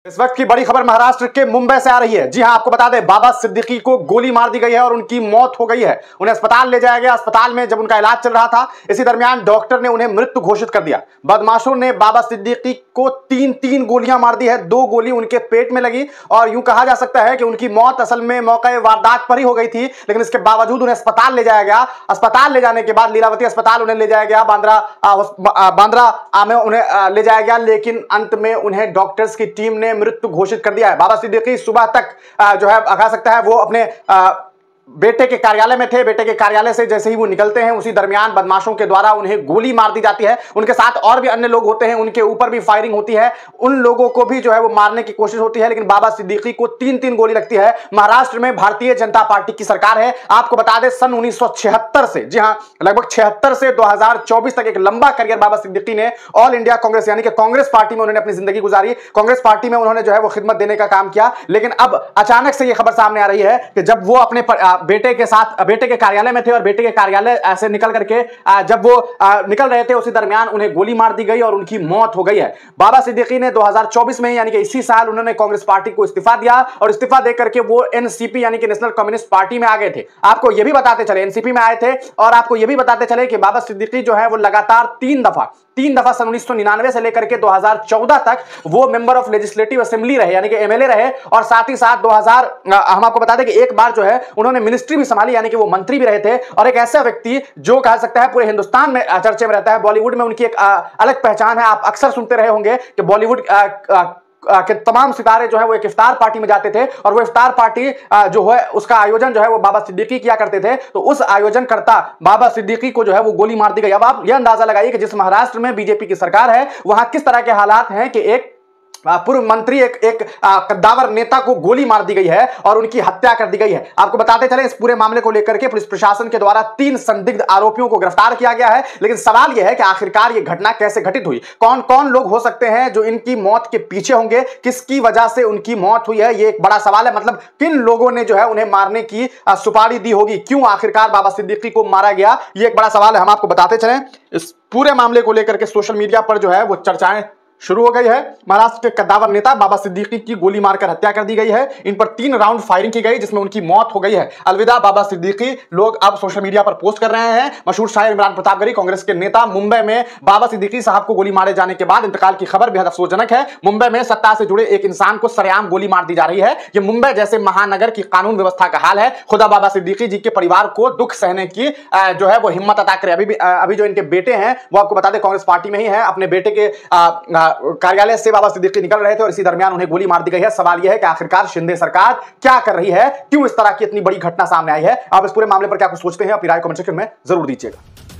इस वक्त की बड़ी खबर महाराष्ट्र के मुंबई से आ रही है। जी हां, आपको बता दें, बाबा सिद्दीकी को गोली मार दी गई है और उनकी मौत हो गई है। उन्हें अस्पताल ले जाया गया। अस्पताल में जब उनका इलाज चल रहा था, इसी दरमियान डॉक्टर ने उन्हें मृत घोषित कर दिया। बदमाशों ने बाबा सिद्दीकी को तीन गोलियां मार दी है। 2 गोली उनके पेट में लगी और यूं कहा जा सकता है कि उनकी मौत असल में मौके वारदात पर ही हो गई थी, लेकिन इसके बावजूद उन्हें अस्पताल ले जाया गया। अस्पताल ले जाने के बाद लीलावती अस्पताल उन्हें ले जाया गया, बांद्रा में उन्हें ले जाया गया, लेकिन अंत में उन्हें डॉक्टर्स की टीम ने मृत्यु घोषित कर दिया है। बाबा सिद्दीकी सुबह तक जो है कहा सकता है वो अपने बेटे के कार्यालय में थे। बेटे के कार्यालय से जैसे ही वो निकलते हैं, उसी दरमियान बदमाशों के द्वारा उन्हें गोली मार दी जाती है। उनके साथ और भी अन्य लोग होते हैं, उनके ऊपर भी फायरिंग होती है, उन लोगों को भी जो है वो मारने की कोशिश होती है, लेकिन बाबा सिद्दीकी को 3 गोली लगती है। महाराष्ट्र में भारतीय जनता पार्टी की सरकार है। आपको बता दें, सन 1976 से, जी हां, लगभग 76 से 2024 तक एक लंबा करियर बाबा सिद्दीकी ने ऑल इंडिया कांग्रेस यानी कि कांग्रेस पार्टी में उन्होंने अपनी जिंदगी गुजारी। कांग्रेस पार्टी में उन्होंने जो है वो खिदमत देने का काम किया, लेकिन अब अचानक से यह खबर सामने आ रही है कि जब वो अपने बेटे के कार्यालय में थे और बेटे के कार्यालय से निकल करके जब वो निकल रहे थे, उसी दरमियान उन्हें गोली मार दी गई और उनकी मौत हो गई है। बाबा सिद्दीकी ने 2024 में यानी कि इसी साल उन्होंने कांग्रेस पार्टी को इस्तीफा दिया और इस्तीफा देकर के वो एनसीपी यानी कि नेशनल कम्युनिस्ट पार्टी में आ गए थे। आपको यह भी बताते चले, एनसीपी में आए थे, और आपको यह भी बताते चले कि बाबा सिद्दीकी जो है वो लगातार 3 दफा सन 1999 से लेकर के 2014 तक वो मेंबर ऑफ लेजिस्लेटिव असेंबली रहे यानी कि एमएलए रहे, और साथ ही साथ हम आपको बता दें कि एक बार जो है उन्होंने मिनिस्ट्री भी संभाली यानी कि वो मंत्री भी रहे थे। और एक ऐसा व्यक्ति जो कह सकता है पूरे हिंदुस्तान में चर्चे में रहता है। बॉलीवुड में उनकी एक अलग पहचान है। आप अक्सर सुनते रहे होंगे कि बॉलीवुड के तमाम सितारे जो है वो एक इफ्तार पार्टी में जाते थे और वो इफ्तार पार्टी जो है उसका आयोजन जो है वो बाबा सिद्दीकी किया करते थे। तो उस आयोजन करता बाबा सिद्दीकी को जो है वो गोली मार दी गई। अब आप यह अंदाजा लगाइए कि जिस महाराष्ट्र में बीजेपी की सरकार है, वहां किस तरह के हालात हैं कि एक पूर्व मंत्री, एक कद्दावर नेता को गोली मार दी गई है और उनकी हत्या कर दी गई है। आपको बताते चले, इस पूरे मामले को लेकर के पुलिस प्रशासन के द्वारा 3 संदिग्ध आरोपियों को गिरफ्तार किया गया है, लेकिन सवाल यह है कि आखिरकार यह घटना कैसे घटित हुई, कौन कौन लोग हो सकते हैं जो इनकी मौत के पीछे होंगे, किसकी वजह से उनकी मौत हुई है, यह एक बड़ा सवाल है। मतलब किन लोगों ने जो है उन्हें मारने की सुपारी दी होगी, क्यों आखिरकार बाबा सिद्दीकी को मारा गया, यह एक बड़ा सवाल है। हम आपको बताते चले, इस पूरे मामले को लेकर के सोशल मीडिया पर जो है वो चर्चाएं शुरू हो गई है। महाराष्ट्र के कद्दावर नेता बाबा सिद्दीकी की गोली मारकर हत्या कर दी गई है। इन पर 3 राउंड फायरिंग की गई जिसमें उनकी मौत हो गई है। अलविदा बाबा सिद्दीकी, लोग अब सोशल मीडिया पर पोस्ट कर रहे हैं। मशहूर शायर इमरान प्रतापगढ़ी, कांग्रेस के नेता, मुंबई में बाबा सिद्दीकी साहब को गोली मारे जाने के बाद इंतकाल की खबर बेहद अफसोसजनक है। मुंबई में सत्ता से जुड़े एक इंसान को सरेआम गोली मार दी जा रही है। यह मुंबई जैसे महानगर की कानून व्यवस्था का हाल है। खुदा बाबा सिद्दीकी जी के परिवार को दुख सहने की जो है वो हिम्मत अता करे। अभी जो इनके बेटे हैं वो आपको बता दें कांग्रेस पार्टी में ही है। अपने बेटे के कार्यालय से बाबा सिद्दीकी निकल रहे थे और इसी दरमियान उन्हें गोली मार दी गई है। सवाल यह है कि आखिरकार शिंदे सरकार क्या कर रही है, क्यों इस तरह की इतनी बड़ी घटना सामने आई है। आप इस पूरे मामले पर क्या कुछ सोचते हैं, अपनी राय कमेंट सेक्शन में जरूर दीजिएगा।